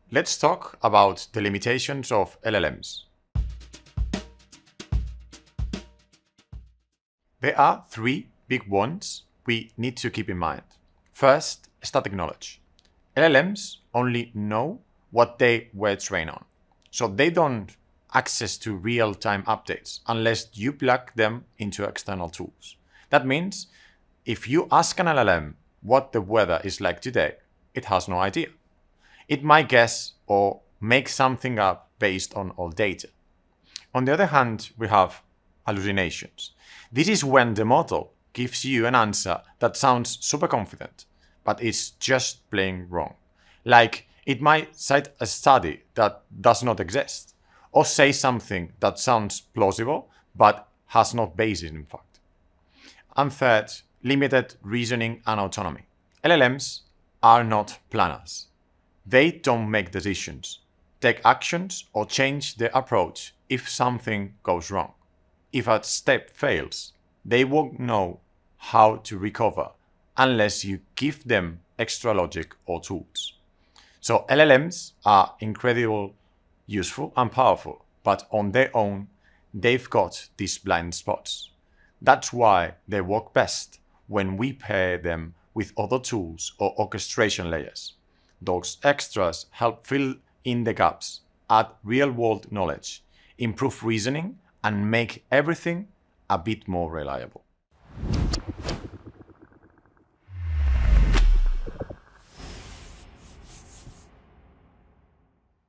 Let's talk about the limitations of LLMs. There are three big ones we need to keep in mind. First, static knowledge. LLMs only know what they were trained on, so they don't access to real-time updates unless you plug them into external tools. That means if you ask an LLM what the weather is like today, it has no idea. It might guess or make something up based on old data. On the other hand, we have hallucinations. This is when the model gives you an answer that sounds super confident, but it's just plain wrong. Like, it might cite a study that does not exist, or say something that sounds plausible, but has no basis in fact. And third, limited reasoning and autonomy. LLMs are not planners. They don't make decisions, take actions, or change their approach if something goes wrong. If a step fails, they won't know how to recover unless you give them extra logic or tools. So LLMs are incredibly useful and powerful, but on their own, they've got these blind spots. That's why they work best when we pair them with other tools or orchestration layers. Those extras help fill in the gaps, add real-world knowledge, improve reasoning, and make everything a bit more reliable.